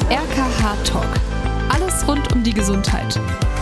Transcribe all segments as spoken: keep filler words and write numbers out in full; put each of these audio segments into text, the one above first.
R K H Talk. Alles rund um die Gesundheit.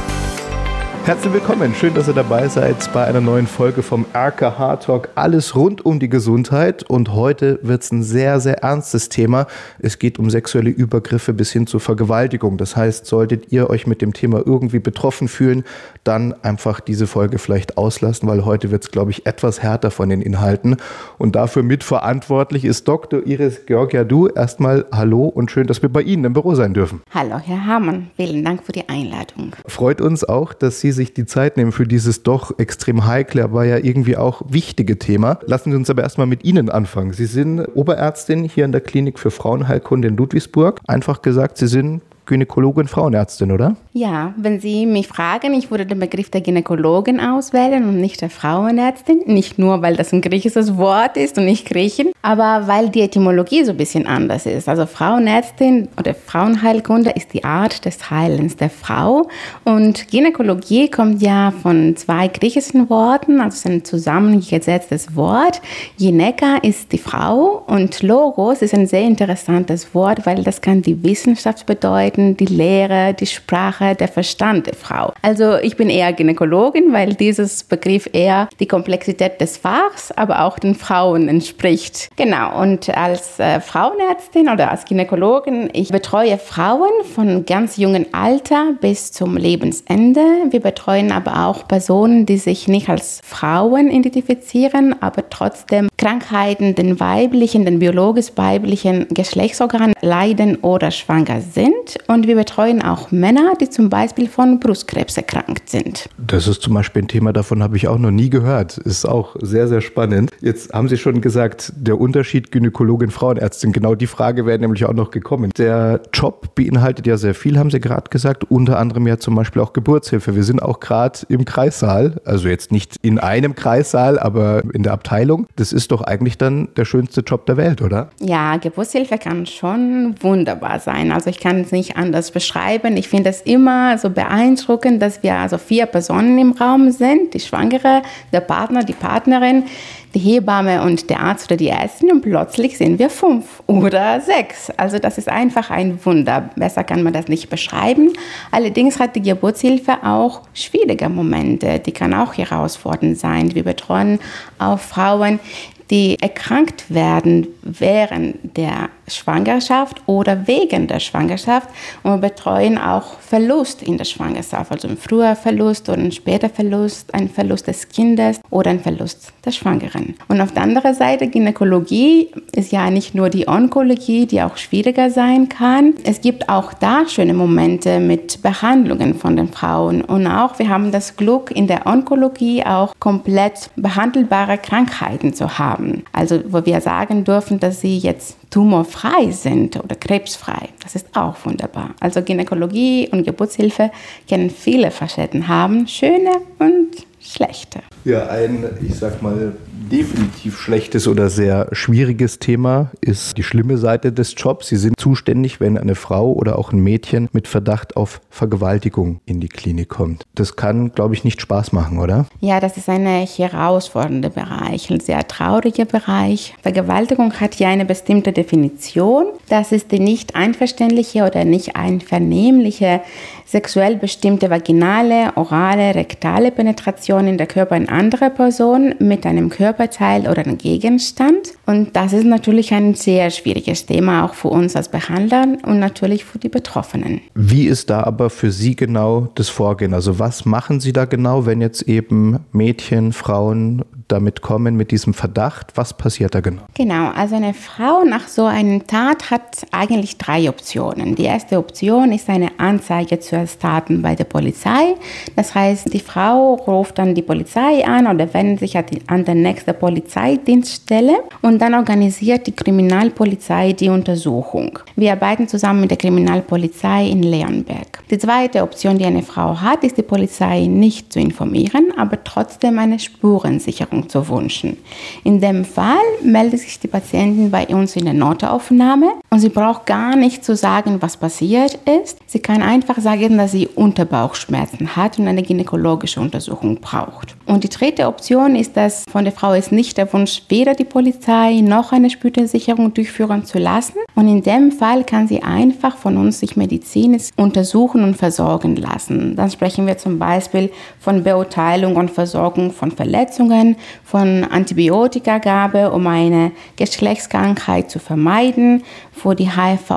Herzlich willkommen, schön, dass ihr dabei seid bei einer neuen Folge vom R K H Talk. Alles rund um die Gesundheit, und heute wird es ein sehr, sehr ernstes Thema. Es geht um sexuelle Übergriffe bis hin zur Vergewaltigung. Das heißt, solltet ihr euch mit dem Thema irgendwie betroffen fühlen, dann einfach diese Folge vielleicht auslassen, weil heute wird es, glaube ich, etwas härter von den Inhalten. Und dafür mitverantwortlich ist Doktor Iris Georgiadou. Erstmal hallo und schön, dass wir bei Ihnen im Büro sein dürfen. Hallo, Herr Hamann. Vielen Dank für die Einladung. Freut uns auch, dass Sie sich die Zeit nehmen für dieses doch extrem heikle, aber ja irgendwie auch wichtige Thema. Lassen Sie uns aber erstmal mit Ihnen anfangen. Sie sind Oberärztin hier in der Klinik für Frauenheilkunde in Ludwigsburg. Einfach gesagt, Sie sind Gynäkologin, Frauenärztin, oder? Ja, wenn Sie mich fragen, ich würde den Begriff der Gynäkologin auswählen und nicht der Frauenärztin. Nicht nur, weil das ein griechisches Wort ist und nicht Griechen, aber weil die Etymologie so ein bisschen anders ist. Also Frauenärztin oder Frauenheilkunde ist die Art des Heilens der Frau. Und Gynäkologie kommt ja von zwei griechischen Worten, also es ist ein zusammengesetztes Wort. Gynäka ist die Frau und Logos ist ein sehr interessantes Wort, weil das kann die Wissenschaft bedeuten, die Lehre, die Sprache, der Verstand der Frau. Also ich bin eher Gynäkologin, weil dieses Begriff eher die Komplexität des Fachs, aber auch den Frauen entspricht. Genau, und als äh, Frauenärztin oder als Gynäkologin, ich betreue Frauen von ganz jungem Alter bis zum Lebensende. Wir betreuen aber auch Personen, die sich nicht als Frauen identifizieren, aber trotzdem Krankheiten, den weiblichen, den biologisch weiblichen Geschlechtsorganen leiden oder schwanger sind. Und wir betreuen auch Männer, die zum Beispiel von Brustkrebs erkrankt sind. Das ist zum Beispiel ein Thema, davon habe ich auch noch nie gehört. Ist auch sehr, sehr spannend. Jetzt haben Sie schon gesagt, der Unterschied Gynäkologin, Frauenärztin, genau die Frage wäre nämlich auch noch gekommen. Der Job beinhaltet ja sehr viel, haben Sie gerade gesagt, unter anderem ja zum Beispiel auch Geburtshilfe. Wir sind auch gerade im Kreissaal, also jetzt nicht in einem Kreissaal, aber in der Abteilung. Das ist doch eigentlich dann der schönste Job der Welt, oder? Ja, Geburtshilfe kann schon wunderbar sein. Also ich kann es nicht anders beschreiben. Ich finde es immer so beeindruckend, dass wir also vier Personen im Raum sind, die Schwangere, der Partner, die Partnerin, die Hebamme und der Arzt oder die Ärztin, und plötzlich sind wir fünf oder sechs. Also das ist einfach ein Wunder. Besser kann man das nicht beschreiben. Allerdings hat die Geburtshilfe auch schwierige Momente. Die kann auch herausfordernd sein. Wir betreuen auch Frauen, die erkrankt werden während der Schwangerschaft oder wegen der Schwangerschaft, und wir betreuen auch Verlust in der Schwangerschaft, also ein früher Verlust oder ein später Verlust, ein Verlust des Kindes oder ein Verlust der Schwangeren. Und auf der anderen Seite, Gynäkologie ist ja nicht nur die Onkologie, die auch schwieriger sein kann. Es gibt auch da schöne Momente mit Behandlungen von den Frauen, und auch wir haben das Glück, in der Onkologie auch komplett behandelbare Krankheiten zu haben. Also wo wir sagen dürfen, dass sie jetzt tumorfrei sind oder krebsfrei. Das ist auch wunderbar. Also Gynäkologie und Geburtshilfe können viele Facetten haben, schöne und schlechte. Ja, ein, ich sag mal, definitiv schlechtes oder sehr schwieriges Thema ist die schlimme Seite des Jobs. Sie sind zuständig, wenn eine Frau oder auch ein Mädchen mit Verdacht auf Vergewaltigung in die Klinik kommt. Das kann, glaube ich, nicht Spaß machen, oder? Ja, das ist ein herausfordernder Bereich, ein sehr trauriger Bereich. Vergewaltigung hat ja eine bestimmte Definition. Das ist die nicht einverständliche oder nicht einvernehmliche sexuell bestimmte vaginale, orale, rektale Penetration in der Körper einer anderen Person mit einem Körperteil oder einem Gegenstand. Und das ist natürlich ein sehr schwieriges Thema, auch für uns als Behandler und natürlich für die Betroffenen. Wie ist da aber für Sie genau das Vorgehen? Also was machen Sie da genau, wenn jetzt eben Mädchen, Frauen damit kommen, mit diesem Verdacht? Was passiert da genau? Genau, also eine Frau nach so einer Tat hat eigentlich drei Optionen. Die erste Option ist eine Anzeige zu erstatten bei der Polizei. Das heißt, die Frau ruft dann die Polizei an oder wendet sich an die nächste Polizeidienststelle, und dann organisiert die Kriminalpolizei die Untersuchung. Wir arbeiten zusammen mit der Kriminalpolizei in Leonberg. Die zweite Option, die eine Frau hat, ist die Polizei nicht zu informieren, aber trotzdem eine Spurensicherung zu wünschen. In dem Fall meldet sich die Patientin bei uns in der Notaufnahme, und sie braucht gar nicht zu sagen, was passiert ist. Sie kann einfach sagen, dass sie Unterbauchschmerzen hat und eine gynäkologische Untersuchung braucht. Und die dritte Option ist, dass von der Frau ist nicht der Wunsch, weder die Polizei noch eine Spurensicherung durchführen zu lassen. Und in dem Fall kann sie einfach von uns sich medizinisch untersuchen und versorgen lassen. Dann sprechen wir zum Beispiel von Beurteilung und Versorgung von Verletzungen, von Antibiotikagabe, um eine Geschlechtskrankheit zu vermeiden, für die H I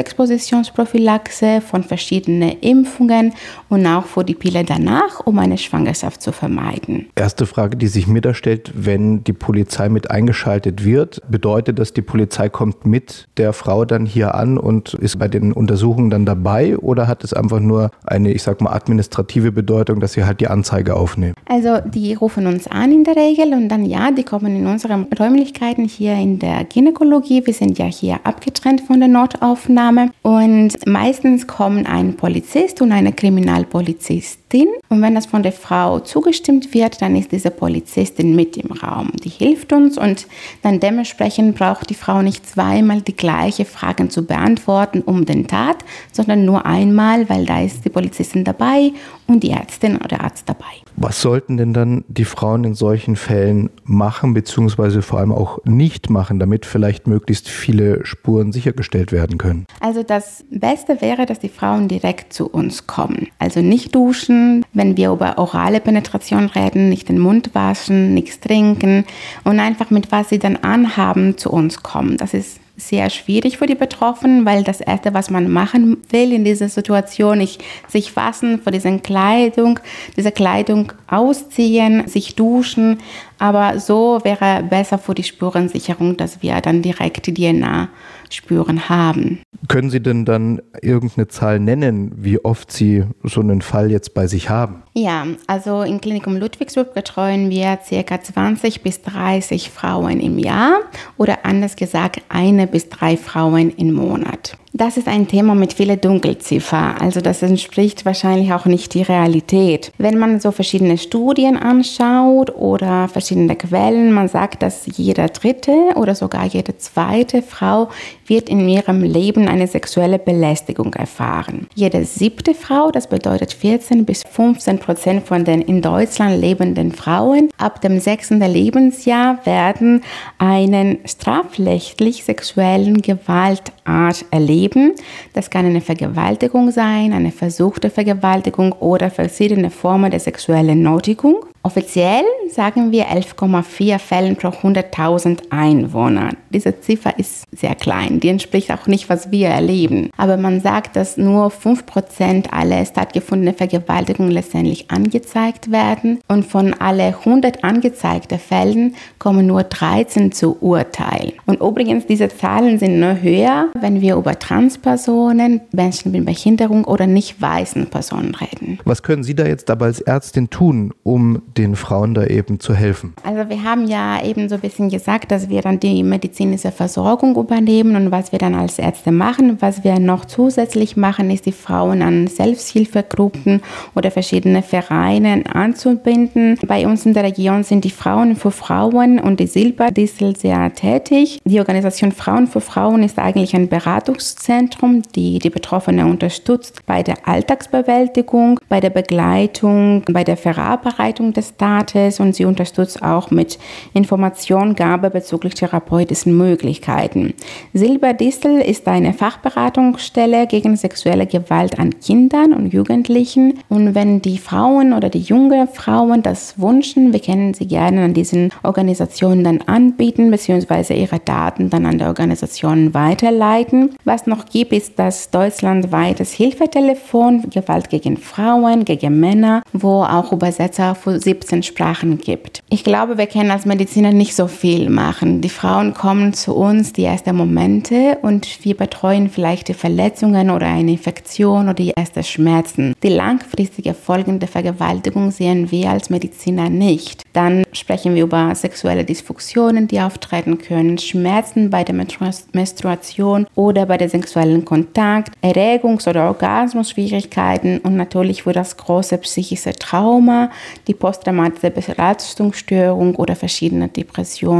V-Postexpositionsprophylaxe, von verschiedenen Impfungen und auch für die Pille danach, um eine Schwangerschaft zu vermeiden. Erste Frage, die sich mir da stellt, wenn die Polizei mit eingeschaltet wird, bedeutet das, die Polizei kommt mit der Frau dann hier an und ist bei den Untersuchungen dann dabei, oder hat es einfach nur eine, ich sag mal, administrative Bedeutung, dass sie halt die Anzeige aufnehmen? Also die rufen uns an in der Regel und dann ja, die kommen in unsere Räumlichkeiten hier in der Gynäkologie. Wir sind ja hier abgetrennt von der Notaufnahme und meistens kommen ein Polizist und eine Kriminalpolizistin, und wenn das von der Frau zugestimmt wird, dann ist diese Polizistin mit im Raum. Die hilft uns und dann dementsprechend braucht die Frau nicht zweimal die gleichen Fragen zu beantworten um den Tat, sondern nur einmal, weil da ist die Polizistin dabei und die Ärztin oder Arzt dabei. Was sollten denn dann die Frauen in solchen Fällen machen, beziehungsweise vor allem auch nicht machen, damit vielleicht möglichst viele Spuren sichergestellt werden können? Also das Beste wäre, dass die Frauen direkt zu uns kommen. Also nicht duschen, wenn wir über orale Penetration reden, nicht den Mund waschen, nichts trinken und einfach mit was sie dann anhaben zu uns kommen. Das ist sehr schwierig für die Betroffenen, weil das Erste, was man machen will in dieser Situation, ist sich waschen vor dieser Kleidung, diese Kleidung ausziehen, sich duschen. Aber so wäre besser für die Spurensicherung, dass wir dann direkt die D N A-Spuren haben. Können Sie denn dann irgendeine Zahl nennen, wie oft Sie so einen Fall jetzt bei sich haben? Ja, also im Klinikum Ludwigsburg betreuen wir ca. zwanzig bis dreißig Frauen im Jahr oder anders gesagt eine bis drei Frauen im Monat. Das ist ein Thema mit vielen Dunkelziffer, also das entspricht wahrscheinlich auch nicht die Realität. Wenn man so verschiedene Studien anschaut oder verschiedene Quellen, man sagt, dass jede dritte oder sogar jede zweite Frau wird in ihrem Leben eine sexuelle Belästigung erfahren. Jede siebte Frau, das bedeutet vierzehn bis fünfzehn Prozent von den in Deutschland lebenden Frauen, ab dem sechsten Lebensjahr werden einen strafrechtlich sexuellen Gewaltart erleben. Das kann eine Vergewaltigung sein, eine versuchte Vergewaltigung oder verschiedene Formen der sexuellen Nötigung. Offiziell sagen wir elf Komma vier Fällen pro hunderttausend Einwohner. Diese Ziffer ist sehr klein, die entspricht auch nicht, was wir erleben. Aber man sagt, dass nur fünf Prozent aller stattgefundenen Vergewaltigungen letztendlich angezeigt werden. Und von alle hundert angezeigten Fällen kommen nur dreizehn zu Urteil. Und übrigens, diese Zahlen sind nur höher, wenn wir über Transpersonen, Menschen mit Behinderung oder nicht weißen Personen reden. Was können Sie da jetzt aber als Ärztin tun, um den Frauen da eben zu helfen? Also wir haben ja eben so ein bisschen gesagt, dass wir dann die medizinische Versorgung übernehmen und was wir dann als Ärzte machen. Was wir noch zusätzlich machen, ist die Frauen an Selbsthilfegruppen oder verschiedene Vereine anzubinden. Bei uns in der Region sind die Frauen für Frauen und die Silberdistel sehr tätig. Die Organisation Frauen für Frauen ist eigentlich ein Beratungszentrum, die die Betroffenen unterstützt bei der Alltagsbewältigung, bei der Begleitung, bei der Verarbeitung des Staates, und sie unterstützt auch mit Informationgabe bezüglich therapeutischen Möglichkeiten. Silberdistel ist eine Fachberatungsstelle gegen sexuelle Gewalt an Kindern und Jugendlichen, und wenn die Frauen oder die jungen Frauen das wünschen, wir können sie gerne an diesen Organisationen dann anbieten bzw. ihre Daten dann an die Organisationen weiterleiten. Was noch gibt, ist das deutschlandweites Hilfetelefon Gewalt gegen Frauen, gegen Männer, wo auch Übersetzer für siebzehn Sprachen gibt. Ich glaube, wir können als Mediziner nicht so viel machen. Die Frauen kommen zu uns die ersten Momente und wir betreuen vielleicht die Verletzungen oder eine Infektion oder die ersten Schmerzen. Die langfristige Folgen der Vergewaltigung sehen wir als Mediziner nicht. Dann sprechen wir über sexuelle Dysfunktionen, die auftreten können, Schmerzen bei der Menstruation oder bei der sexuellen Kontakt, Erregungs- oder Orgasmusschwierigkeiten und natürlich für das große psychische Trauma, die posttraumatische Belastungsstörung oder verschiedene Depressions-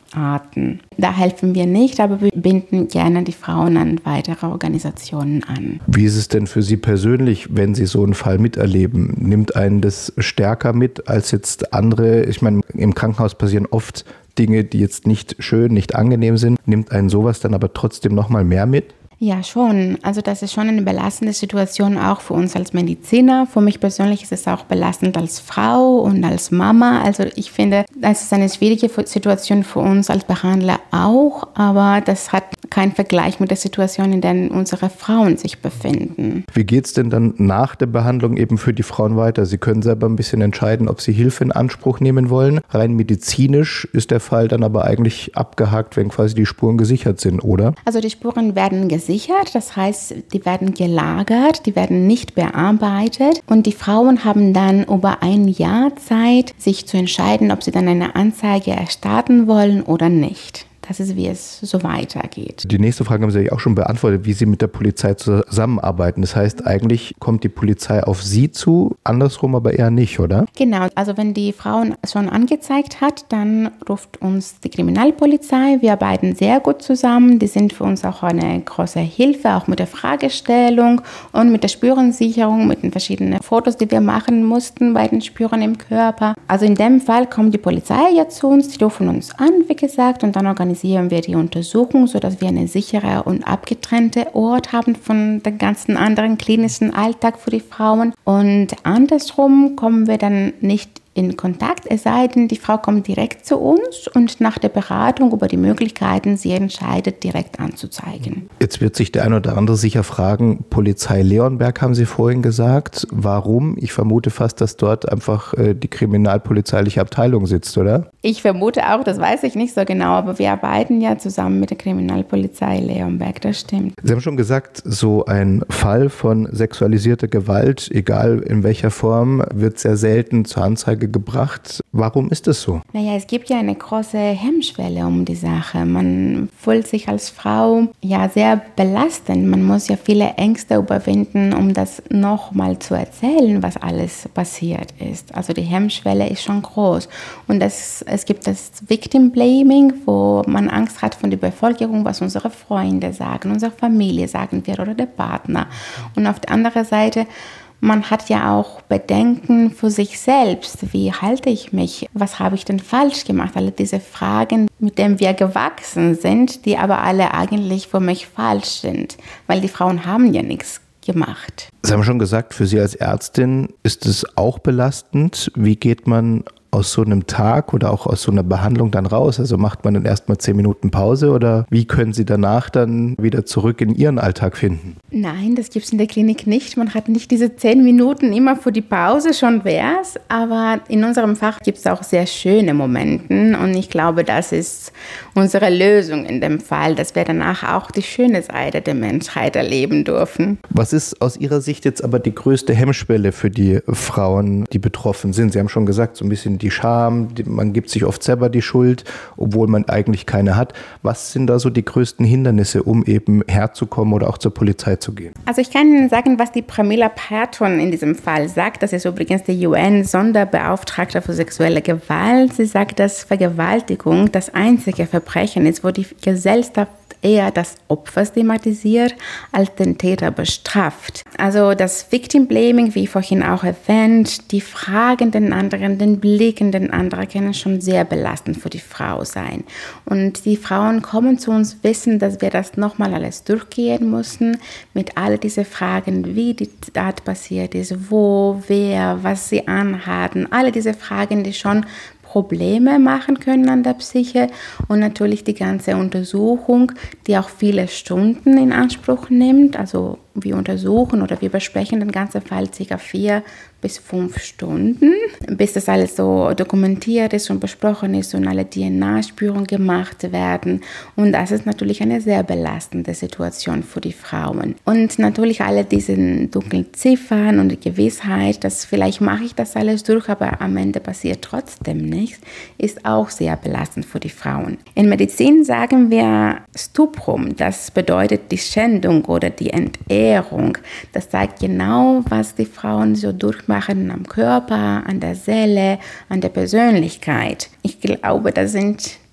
Arten. Da helfen wir nicht, aber wir binden gerne die Frauen an weitere Organisationen an. Wie ist es denn für Sie persönlich, wenn Sie so einen Fall miterleben? Nimmt einen das stärker mit als jetzt andere? Ich meine, im Krankenhaus passieren oft Dinge, die jetzt nicht schön, nicht angenehm sind. Nimmt einen sowas dann aber trotzdem noch mal mehr mit? Ja, schon. Also das ist schon eine belastende Situation auch für uns als Mediziner. Für mich persönlich ist es auch belastend als Frau und als Mama. Also ich finde, das ist eine schwierige Situation für uns als Behandler auch, aber das hat keinen Vergleich mit der Situation, in der unsere Frauen sich befinden. Wie geht es denn dann nach der Behandlung eben für die Frauen weiter? Sie können selber ein bisschen entscheiden, ob Sie Hilfe in Anspruch nehmen wollen. Rein medizinisch ist der Fall dann aber eigentlich abgehakt, wenn quasi die Spuren gesichert sind, oder? Also die Spuren werden gesichert. Gesichert, das heißt, die werden gelagert, die werden nicht bearbeitet und die Frauen haben dann über ein Jahr Zeit, sich zu entscheiden, ob sie dann eine Anzeige erstatten wollen oder nicht. Das ist, wie es so weitergeht. Die nächste Frage haben Sie ja auch schon beantwortet, wie Sie mit der Polizei zusammenarbeiten. Das heißt, eigentlich kommt die Polizei auf Sie zu, andersrum aber eher nicht, oder? Genau, also wenn die Frau schon angezeigt hat, dann ruft uns die Kriminalpolizei. Wir arbeiten sehr gut zusammen. Die sind für uns auch eine große Hilfe, auch mit der Fragestellung und mit der Spurensicherung, mit den verschiedenen Fotos, die wir machen mussten bei den Spuren im Körper. Also in dem Fall kommt die Polizei jetzt zu uns, die rufen uns an, wie gesagt, und dann organisieren wir die Untersuchung, sodass wir einen sicheren und abgetrennten Ort haben von dem ganzen anderen klinischen Alltag für die Frauen. Und andersrum kommen wir dann nicht in Kontakt, es sei denn, die Frau kommt direkt zu uns und nach der Beratung über die Möglichkeiten, sie entscheidet, direkt anzuzeigen. Jetzt wird sich der ein oder andere sicher fragen, Polizei Leonberg haben Sie vorhin gesagt. Warum? Ich vermute fast, dass dort einfach äh, die kriminalpolizeiliche Abteilung sitzt, oder? Ich vermute auch, das weiß ich nicht so genau, aber wir arbeiten ja zusammen mit der Kriminalpolizei Leonberg, das stimmt. Sie haben schon gesagt, so ein Fall von sexualisierter Gewalt, egal in welcher Form, wird sehr selten zur Anzeige gebracht. Warum ist das so? Naja, es gibt ja eine große Hemmschwelle um die Sache. Man fühlt sich als Frau ja sehr belastend. Man muss ja viele Ängste überwinden, um das nochmal zu erzählen, was alles passiert ist. Also die Hemmschwelle ist schon groß. Und das, es gibt das Victim Blaming, wo man Angst hat von der Bevölkerung, was unsere Freunde sagen, unsere Familie sagen wir oder der Partner. Und auf der anderen Seite, man hat ja auch Bedenken für sich selbst. Wie halte ich mich? Was habe ich denn falsch gemacht? Alle diese Fragen, mit denen wir gewachsen sind, die aber alle eigentlich für mich falsch sind. Weil die Frauen haben ja nichts gemacht. Sie haben schon gesagt, für Sie als Ärztin ist es auch belastend. Wie geht man aus so einem Tag oder auch aus so einer Behandlung dann raus? Also macht man dann erstmal zehn Minuten Pause oder wie können Sie danach dann wieder zurück in Ihren Alltag finden? Nein, das gibt es in der Klinik nicht. Man hat nicht diese zehn Minuten immer für die Pause, schon wär's. Aber in unserem Fach gibt es auch sehr schöne Momente und ich glaube, das ist unsere Lösung in dem Fall, dass wir danach auch die schöne Seite der Menschheit erleben dürfen. Was ist aus Ihrer Sicht jetzt aber die größte Hemmschwelle für die Frauen, die betroffen sind? Sie haben schon gesagt, so ein bisschen die Scham, die, man gibt sich oft selber die Schuld, obwohl man eigentlich keine hat. Was sind da so die größten Hindernisse, um eben herzukommen oder auch zur Polizei zu gehen? Also ich kann Ihnen sagen, was die Pramila Paton in diesem Fall sagt. Das ist übrigens die U N-Sonderbeauftragte für sexuelle Gewalt. Sie sagt, dass Vergewaltigung das einzige Verbrechen ist, wo die Gesellschaft eher das Opfer stigmatisiert als den Täter bestraft. Also das Victim Blaming, wie vorhin auch erwähnt, die Fragen den anderen, den Blicken den anderen können schon sehr belastend für die Frau sein. Und die Frauen kommen zu uns, wissen, dass wir das nochmal alles durchgehen müssen, mit all diesen Fragen, wie die Tat passiert ist, wo, wer, was sie anhatten, alle diese Fragen, die schon Probleme machen können an der Psyche und natürlich die ganze Untersuchung, die auch viele Stunden in Anspruch nimmt. Also wir untersuchen oder wir besprechen den ganzen Fall ca. vier bis fünf Stunden, bis das alles so dokumentiert ist und besprochen ist und alle D N A-Spuren gemacht werden. Und das ist natürlich eine sehr belastende Situation für die Frauen. Und natürlich alle diese dunklen Ziffern und die Gewissheit, dass vielleicht mache ich das alles durch, aber am Ende passiert trotzdem nichts, ist auch sehr belastend für die Frauen. In Medizin sagen wir Stuprum, das bedeutet die Schändung oder die Entehrung. Das zeigt genau, was die Frauen so durchmachen am Körper, an der Seele, an der Persönlichkeit. Ich glaube, das sind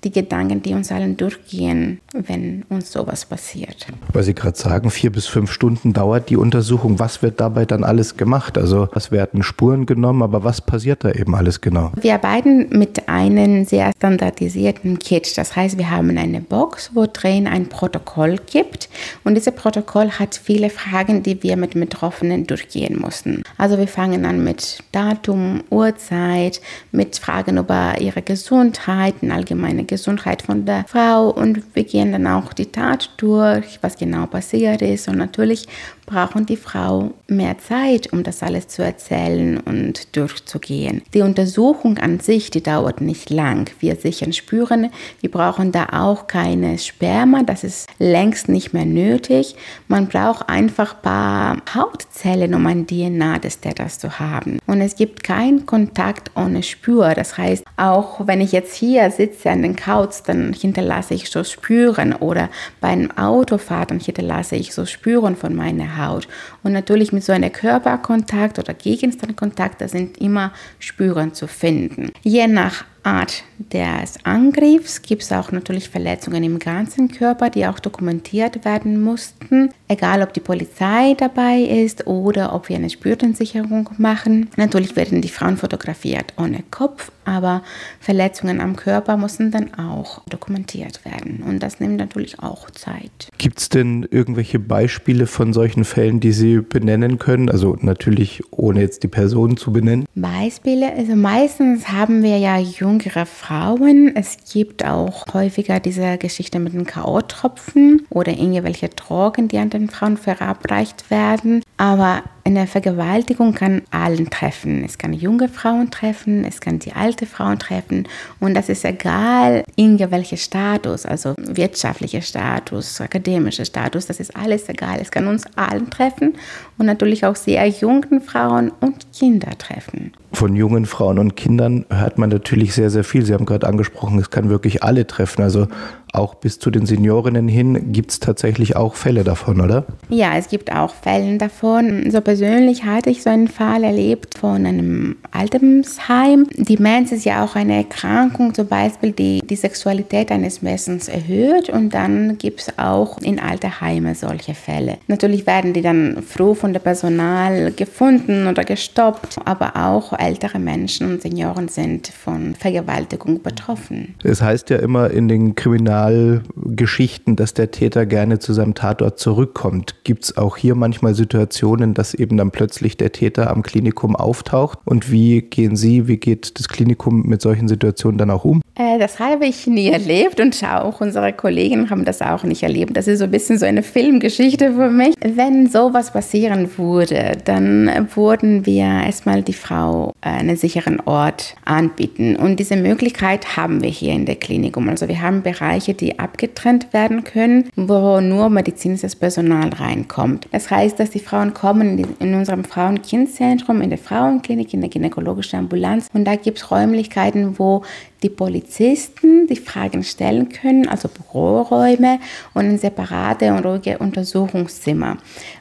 die Gedanken, die uns allen durchgehen, wenn uns sowas passiert. Weil Sie gerade sagen, vier bis fünf Stunden dauert die Untersuchung. Was wird dabei dann alles gemacht? Also es werden Spuren genommen, aber was passiert da eben alles genau? Wir arbeiten mit einem sehr standardisierten Kit. Das heißt, wir haben eine Box, wo drin ein Protokoll gibt. Und dieses Protokoll hat viele Fragen, die wir mit Betroffenen durchgehen mussten. Also wir fangen an mit Datum, Uhrzeit, mit Fragen über ihre Gesundheit, eine allgemeine Gesundheit von der Frau, und wir gehen dann auch die Tat durch, was genau passiert ist, und natürlich brauchen die Frau mehr Zeit, um das alles zu erzählen und durchzugehen. Die Untersuchung an sich, die dauert nicht lang. Wir sichern Spuren, wir brauchen da auch keine Sperma, das ist längst nicht mehr nötig. Man braucht einfach ein paar Hautzellen, um ein D N A des Täters zu haben. Und es gibt keinen Kontakt ohne Spur. Das heißt, auch wenn ich jetzt hier sitze an den Couch, dann hinterlasse ich so Spuren, oder bei einem Autofahrt, dann hinterlasse ich so Spuren von meiner Haut. Und natürlich mit so einem Körperkontakt oder Gegenstandkontakt, da sind immer Spuren zu finden. Je nach Art des Angriffs gibt es auch natürlich Verletzungen im ganzen Körper, die auch dokumentiert werden mussten. Egal, ob die Polizei dabei ist oder ob wir eine Spurensicherung machen. Natürlich werden die Frauen fotografiert ohne Kopf, aber Verletzungen am Körper müssen dann auch dokumentiert werden. Und das nimmt natürlich auch Zeit. Gibt es denn irgendwelche Beispiele von solchen Fällen, die Sie benennen können? Also natürlich ohne jetzt die Personen zu benennen. Beispiele, also meistens haben wir ja jüngere Frauen. Es gibt auch häufiger diese Geschichte mit den K O-Tropfen oder irgendwelche Drogen, die an den Frauen verabreicht werden. Aber eine Vergewaltigung kann allen treffen. Es kann junge Frauen treffen, es kann die alte Frauen treffen. Und das ist egal, irgendwelcher Status, also wirtschaftlicher Status, akademischer Status, das ist alles egal. Es kann uns allen treffen und natürlich auch sehr jungen Frauen und Kinder treffen. Von jungen Frauen und Kindern hört man natürlich sehr, sehr viel. Sie haben gerade angesprochen, es kann wirklich alle treffen. Also auch bis zu den Seniorinnen hin gibt es tatsächlich auch Fälle davon, oder? Ja, es gibt auch Fälle davon. So persönlich hatte ich so einen Fall erlebt von einem Altersheim. Demenz ist ja auch eine Erkrankung, zum Beispiel, die die Sexualität eines Menschen erhöht. Und dann gibt es auch in Altersheimen solche Fälle. Natürlich werden die dann früh von dem Personal gefunden oder gestoppt, aber auch ältere Menschen und Senioren sind von Vergewaltigung betroffen. Es heißt ja immer in den Kriminalgeschichten, dass der Täter gerne zu seinem Tatort zurückkommt. Gibt es auch hier manchmal Situationen, dass eben dann plötzlich der Täter am Klinikum auftaucht? Und wie gehen Sie, wie geht das Klinikum mit solchen Situationen dann auch um? Äh, das habe ich nie erlebt und auch unsere Kollegen haben das auch nicht erlebt. Das ist so ein bisschen so eine Filmgeschichte für mich. Wenn sowas passieren würde, dann würden wir erstmal die Frau einen sicheren Ort anbieten. Und diese Möglichkeit haben wir hier in der Klinikum. Also wir haben Bereiche, die abgetrennt werden können, wo nur medizinisches Personal reinkommt. Das heißt, dass die Frauen kommen in unserem Frauen-Kind-Zentrum, in der Frauenklinik, in der gynäkologischen Ambulanz. Und da gibt es Räumlichkeiten, wo die Polizisten die Fragen stellen können, also Büroräume und ein separate und ruhige Untersuchungszimmer.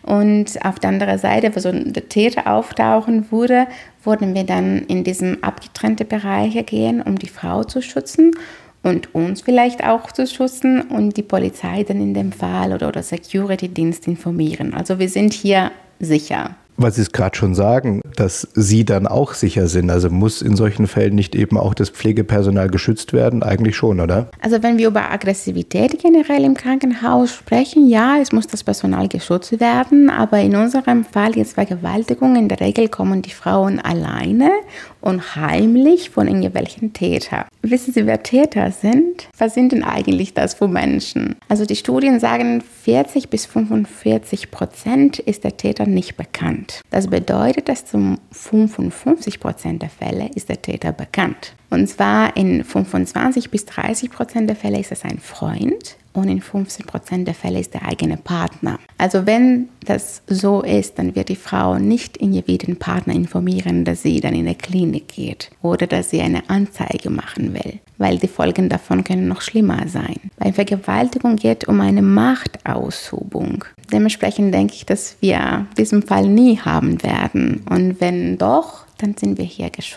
Und auf der anderen Seite, wo so der Täter auftauchen würde, würden wir dann in diesen abgetrennten Bereiche gehen, um die Frau zu schützen und uns vielleicht auch zu schützen und die Polizei dann in dem Fall oder, oder Security-Dienst informieren. Also wir sind hier sicher. Weil Sie es gerade schon sagen, dass Sie dann auch sicher sind. Also muss in solchen Fällen nicht eben auch das Pflegepersonal geschützt werden? Eigentlich schon, oder? Also wenn wir über Aggressivität generell im Krankenhaus sprechen, ja, es muss das Personal geschützt werden. Aber in unserem Fall jetzt Vergewaltigung, in der Regel kommen die Frauen alleine und heimlich von irgendwelchen Tätern. Wissen Sie, wer Täter sind? Was sind denn eigentlich das für Menschen? Also die Studien sagen, vierzig bis fünfundvierzig Prozent ist der Täter nicht bekannt. Das bedeutet, dass zum fünfundfünfzig Prozent der Fälle ist der Täter bekannt. Und zwar in fünfundzwanzig bis dreißig Prozent der Fälle ist es ein Freund und in fünfzehn Prozent der Fälle ist der eigene Partner. Also wenn das so ist, dann wird die Frau nicht jeden Partner informieren, dass sie dann in die Klinik geht oder dass sie eine Anzeige machen will, weil die Folgen davon können noch schlimmer sein. Bei Vergewaltigung geht es um eine Machtausübung. Dementsprechend denke ich, dass wir diesen Fall nie haben werden. Und wenn doch, dann sind wir hier geschützt.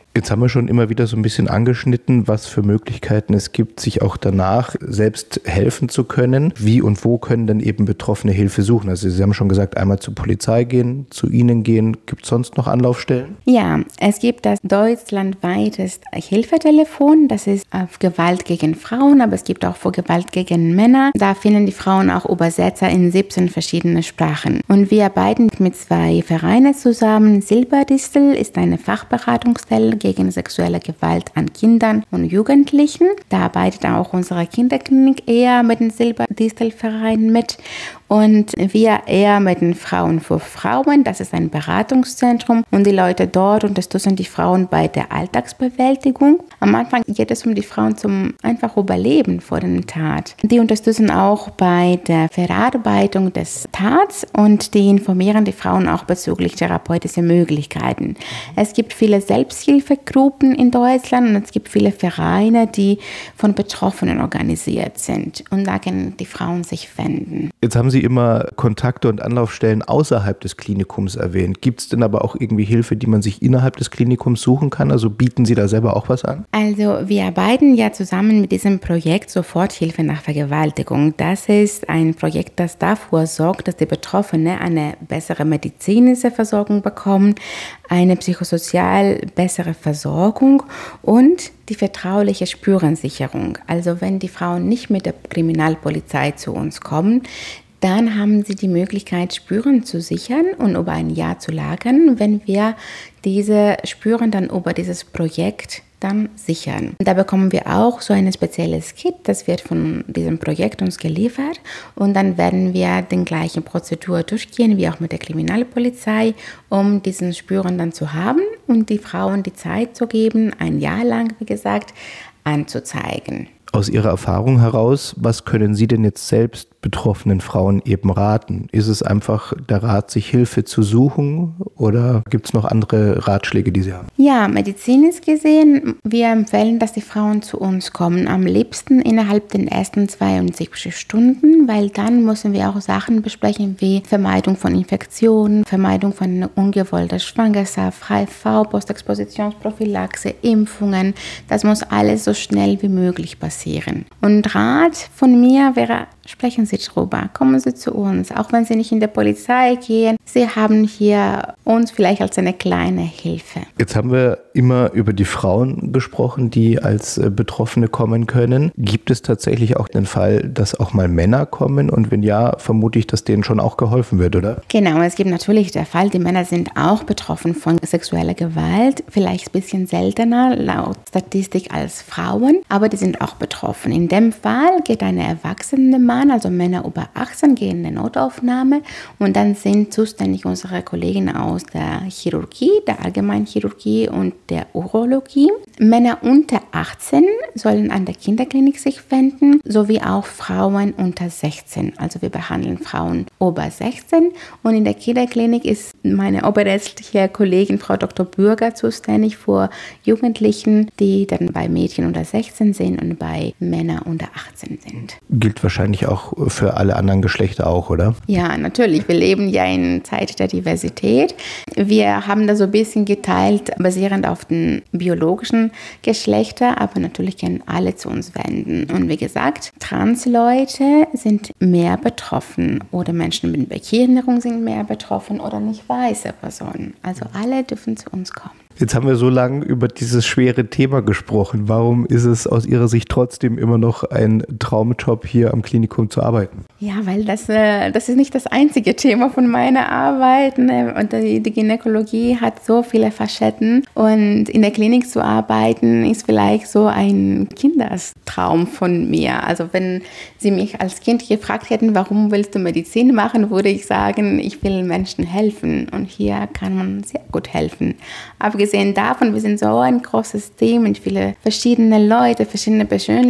Jetzt haben wir schon immer wieder so ein bisschen angeschnitten, was für Möglichkeiten es gibt, sich auch danach selbst helfen zu können. Wie und wo können denn eben Betroffene Hilfe suchen? Also Sie haben schon gesagt, einmal zur Polizei gehen, zu Ihnen gehen. Gibt es sonst noch Anlaufstellen? Ja, es gibt das deutschlandweites Hilfetelefon. Das ist auf Gewalt gegen Frauen, aber es gibt auch für Gewalt gegen Männer. Da finden die Frauen auch Übersetzer in siebzehn verschiedene Sprachen. Und wir arbeiten mit zwei Vereinen zusammen. Silberdistel ist eine Fachberatungsstelle gegen sexuelle Gewalt an Kindern und Jugendlichen. Da arbeitet auch unsere Kinderklinik eher mit dem Silberdistel-Verein mit. Und wir eher mit den Frauen für Frauen. Das ist ein Beratungszentrum und die Leute dort unterstützen die Frauen bei der Alltagsbewältigung. Am Anfang geht es um die Frauen zum einfach Überleben vor der Tat. Die unterstützen auch bei der Verarbeitung des Tats und die informieren die Frauen auch bezüglich therapeutischer Möglichkeiten. Es gibt viele Selbsthilfegruppen in Deutschland und es gibt viele Vereine, die von Betroffenen organisiert sind. Und da können die Frauen sich wenden. Jetzt haben Sie immer Kontakte und Anlaufstellen außerhalb des Klinikums erwähnt. Gibt es denn aber auch irgendwie Hilfe, die man sich innerhalb des Klinikums suchen kann? Also bieten Sie da selber auch was an? Also wir arbeiten ja zusammen mit diesem Projekt Soforthilfe nach Vergewaltigung. Das ist ein Projekt, das dafür sorgt, dass die Betroffenen eine bessere medizinische Versorgung bekommen, eine psychosozial bessere Versorgung und die vertrauliche Spurensicherung. Also wenn die Frauen nicht mit der Kriminalpolizei zu uns kommen, dann haben sie die Möglichkeit, Spuren zu sichern und über ein Jahr zu lagern, wenn wir diese Spuren dann über dieses Projekt dann sichern. Da bekommen wir auch so ein spezielles Kit, das wird von diesem Projekt uns geliefert und dann werden wir den gleichen Prozedur durchgehen, wie auch mit der Kriminalpolizei, um diesen Spuren dann zu haben und die Frauen die Zeit zu geben, ein Jahr lang, wie gesagt, anzuzeigen. Aus Ihrer Erfahrung heraus, was können Sie denn jetzt selbst betroffenen Frauen eben raten? Ist es einfach der Rat, sich Hilfe zu suchen oder gibt es noch andere Ratschläge, die Sie haben? Ja, medizinisch gesehen, wir empfehlen, dass die Frauen zu uns kommen. Am liebsten innerhalb den ersten zweiundsiebzig Stunden, weil dann müssen wir auch Sachen besprechen wie Vermeidung von Infektionen, Vermeidung von ungewollter Schwangerschaft, H I V, Postexpositionsprophylaxe, Impfungen. Das muss alles so schnell wie möglich passieren. Und Rat von mir wäre, sprechen Sie drüber, kommen Sie zu uns, auch wenn Sie nicht in der Polizei gehen. Sie haben hier uns vielleicht als eine kleine Hilfe. Jetzt haben wir immer über die Frauen gesprochen, die als Betroffene kommen können. Gibt es tatsächlich auch den Fall, dass auch mal Männer kommen? Und wenn ja, vermute ich, dass denen schon auch geholfen wird, oder? Genau, es gibt natürlich den Fall, die Männer sind auch betroffen von sexueller Gewalt, vielleicht ein bisschen seltener laut Statistik als Frauen, aber die sind auch betroffen. In dem Fall geht ein erwachsener Mann, also Männer über achtzehn, gehen in die Notaufnahme und dann sind zuständig unsere Kollegen aus der Chirurgie, der Allgemeinchirurgie und der Urologie. Männer unter achtzehn sollen an der Kinderklinik sich wenden, sowie auch Frauen unter sechzehn. Also wir behandeln Frauen über sechzehn und in der Kinderklinik ist meine oberärztliche Kollegin Frau Doktor Bürger zuständig für Jugendlichen, die dann bei Mädchen unter sechzehn sind und bei Männern unter achtzehn sind. Gilt wahrscheinlich auch für alle anderen Geschlechter auch, oder? Ja, natürlich. Wir leben ja in Zeit der Diversität. Wir haben da so ein bisschen geteilt, basierend auf den biologischen Geschlechter, aber natürlich können alle zu uns wenden. Und wie gesagt, Transleute sind mehr betroffen oder Menschen mit Behinderung sind mehr betroffen oder nicht weiße Personen. Also alle dürfen zu uns kommen. Jetzt haben wir so lange über dieses schwere Thema gesprochen. Warum ist es aus Ihrer Sicht trotzdem immer noch ein Traumjob, hier am Klinikum zu arbeiten? Ja, weil das, äh, das ist nicht das einzige Thema von meiner Arbeit. Ne? Und die, die Gynäkologie hat so viele Facetten. Und in der Klinik zu arbeiten, ist vielleicht so ein Kindertraum von mir. Also wenn Sie mich als Kind gefragt hätten, warum willst du Medizin machen, würde ich sagen, ich will Menschen helfen. Und hier kann man sehr gut helfen. Abgesehen davon, wir sind so ein großes Team mit vielen verschiedenen Leuten, verschiedene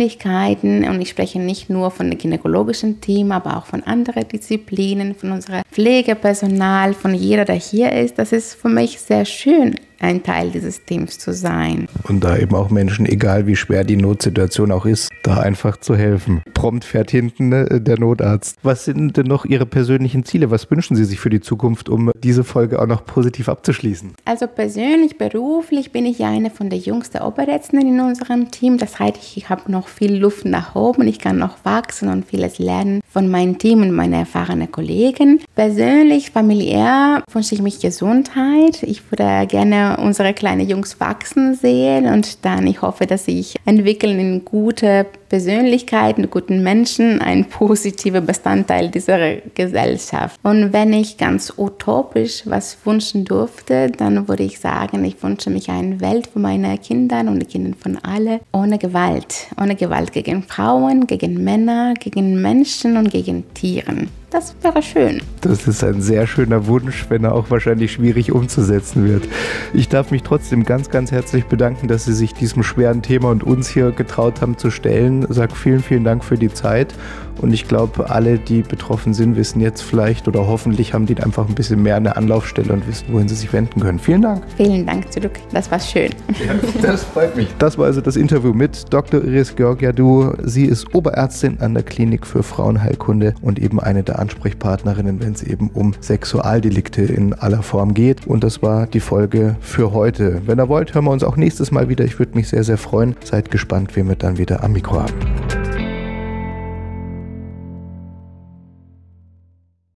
Persönlichkeiten. Und ich spreche nicht nur von dem gynäkologischen Team, aber auch von anderen Disziplinen, von unserer Pflegepersonal, von jeder, der hier ist. Das ist für mich sehr schön, ein Teil dieses Teams zu sein. Und da eben auch Menschen, egal wie schwer die Notsituation auch ist, da einfach zu helfen. Prompt fährt hinten ne, der Notarzt. Was sind denn noch Ihre persönlichen Ziele? Was wünschen Sie sich für die Zukunft, um diese Folge auch noch positiv abzuschließen? Also persönlich, beruflich bin ich ja eine von der jüngsten Oberärztinnen in unserem Team. Das heißt, ich habe noch viel Luft nach oben. Ich kann noch wachsen und vieles lernen von meinem Team und meinen erfahrenen Kollegen. Persönlich, familiär wünsche ich mich Gesundheit. Ich würde gerne unsere kleinen Jungs wachsen sehen und dann, ich hoffe, dass sie sich entwickeln in gute Persönlichkeiten, guten Menschen, ein positiver Bestandteil dieser Gesellschaft. Und wenn ich ganz utopisch was wünschen durfte, dann würde ich sagen, ich wünsche mich eine Welt für meine Kinder und die Kinder von allen ohne Gewalt. Ohne Gewalt gegen Frauen, gegen Männer, gegen Menschen und gegen Tieren. Das wäre schön. Das ist ein sehr schöner Wunsch, wenn er auch wahrscheinlich schwierig umzusetzen wird. Ich darf mich trotzdem ganz, ganz herzlich bedanken, dass Sie sich diesem schweren Thema und uns hier getraut haben zu stellen. Ich sage vielen, vielen Dank für die Zeit. Und ich glaube, alle, die betroffen sind, wissen jetzt vielleicht oder hoffentlich haben die einfach ein bisschen mehr eine Anlaufstelle und wissen, wohin sie sich wenden können. Vielen Dank. Vielen Dank zurück. Das war schön. Ja, das freut mich. Das war also das Interview mit Doktor Iris Georgiadou. Sie ist Oberärztin an der Klinik für Frauenheilkunde und eben eine der Ansprechpartnerinnen, wenn es eben um Sexualdelikte in aller Form geht. Und das war die Folge für heute. Wenn ihr wollt, hören wir uns auch nächstes Mal wieder. Ich würde mich sehr, sehr freuen. Seid gespannt, wen wir dann wieder am Mikro haben.